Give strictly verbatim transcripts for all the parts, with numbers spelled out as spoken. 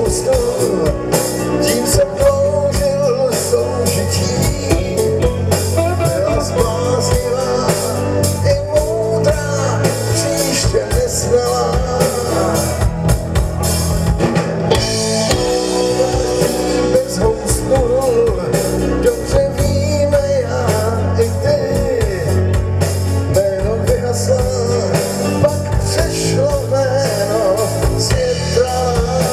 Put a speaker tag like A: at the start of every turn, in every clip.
A: svou stůl, tím jsem dloužil soužití. Byla zbláznivá i moudrá, příště nesmělá. Bez housnul, dobře víme já i ty, jméno vyhasla, pak přešlo jméno světla.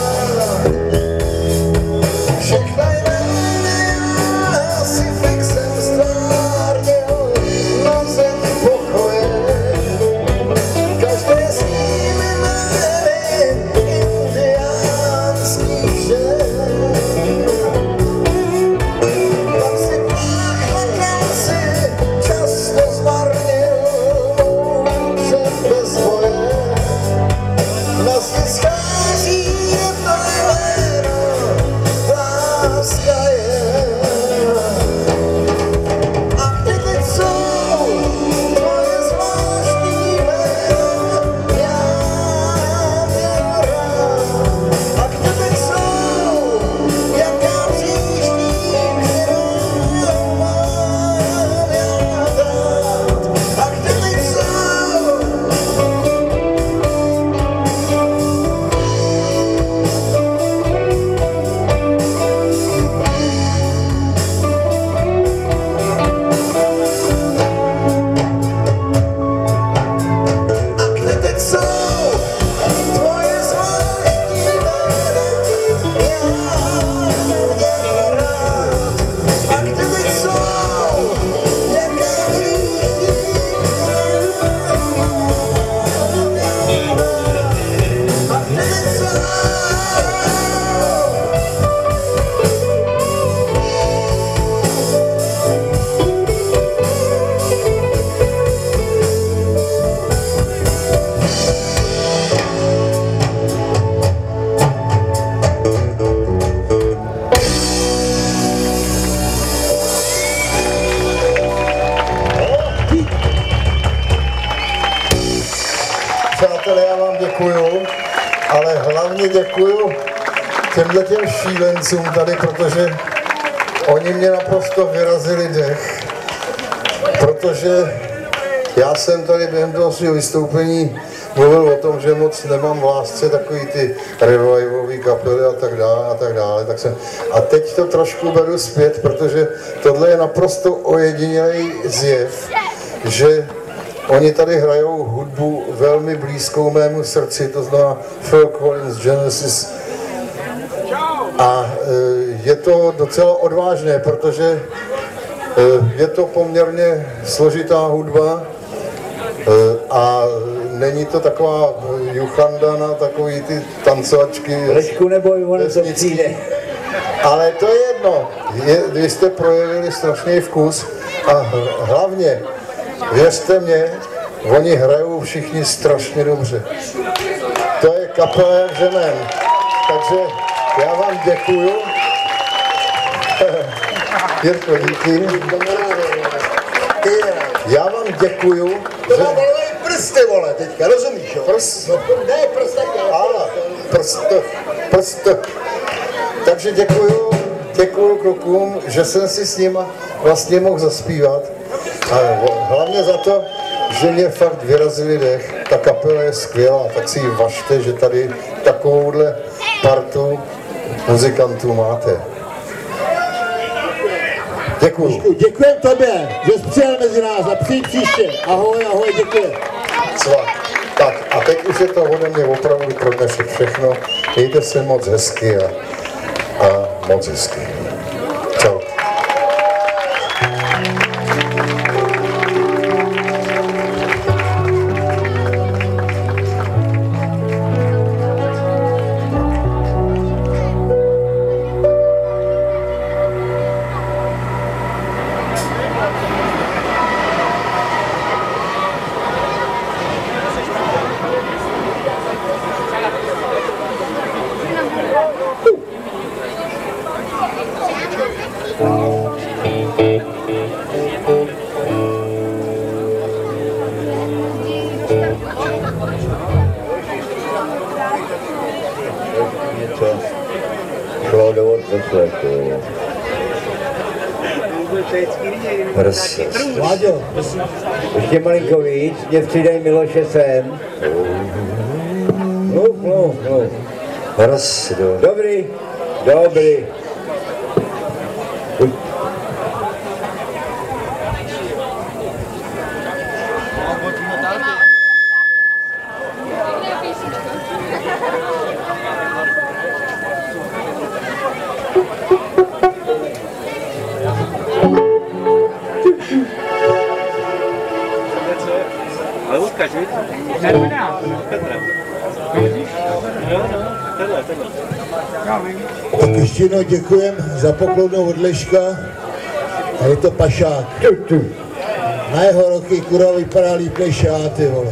A: Všechna jména si fixem stvárnil na zem pokoje. Každé s nimi jmény indiánských žen. Pak si pláchla krásy často zmarnil moudře bez boje. Nás ti schází jedno jméno, láska je. A ty teď jsou tvoje zvláštní jméno, já měl rád. A ty teď jsou, jaká příští, kterou mám já dát. A ty teď jsou. A kde teď jsou tvoje zvláštní jména, já měl rád. A kde teď jsou, jaká příští, kterou mám já rád. A kde teď jsou. Přátelé, já vám děkuju, ale hlavně děkuju těmhle těm šílencům tady, protože oni mě naprosto vyrazili dech, protože já jsem tady během toho svého vystoupení mluvil o tom, že moc nemám v lásce takový ty revivalový kapely a tak dále a tak dále, tak jsem, a teď to trošku beru zpět, protože tohle je naprosto ojedinělý zjev, že oni tady hrajou hudbu velmi blízkou mému srdci, to znamená Phil Collins, Genesis. A je to docela odvážné, protože je to poměrně složitá hudba a není to taková juchanda na takový ty tancovačky.
B: Trošku neboj, ono to přijde.
A: Ale to je jedno, je, vy jste projevili strašný vkus a hlavně, věřte mě, oni hrajou všichni strašně dobře. To je kapela jak žemen. Takže já vám děkuju. Jirko, díky. Já vám děkuju.
C: To má volejí prsty, vole, teďka, rozumíš, jo?
A: Prst.
C: No, ne, prst taky.
A: Ale, prst, prst. Takže děkuju, děkuju klukům, že jsem si s nima vlastně mohl zaspívat. A hlavně za to, že mě fakt vyrazili dech. Ta kapela je skvělá, tak si ji važte, že tady takovouhle partu muzikantů máte. Děkuju.
C: Děkujem tobě, že jsi přijel mezi nás a přijď příště. Ahoj, ahoj, děkuji.
A: Cvak. Tak a teď už je to ode mě opravdu pro dnešek všechno. Mějte se moc hezky a, a moc hezky. Čau.
D: Kládovat zašletu. Prst.
C: Vláďo,
D: Ještě malinko víc, mě přidej Miloše sem. Mluv, mluv, mluv. Prst. Dobrý, dobrý.
E: Ale ukaž, víš?
C: tak ještě jednou děkujem za poklonu od Leška. A je to pašák. Na jeho roky kurva vypadá líp než já, ty vole.